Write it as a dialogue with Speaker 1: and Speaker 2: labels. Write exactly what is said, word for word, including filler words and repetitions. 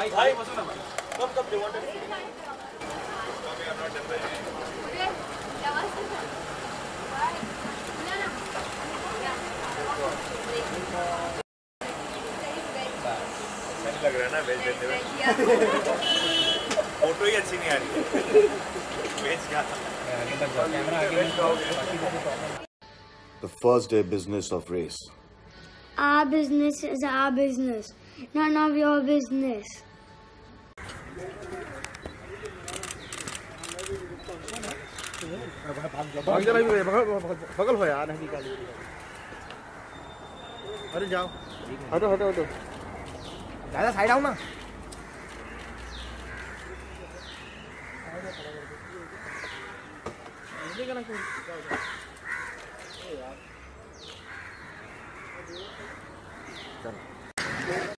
Speaker 1: भाई बसो ना कब कब दे वांटेड लग रहा है ना वेज देते हुए फोटो ही अच्छी नहीं आ रही वेज क्या
Speaker 2: The first day business of race.
Speaker 3: Our business is our business, none of your business.
Speaker 1: बगल हो यार नहीं निकाली अरे जाओ हटो हटो हटो
Speaker 4: ज़्यादा साइड आओ ना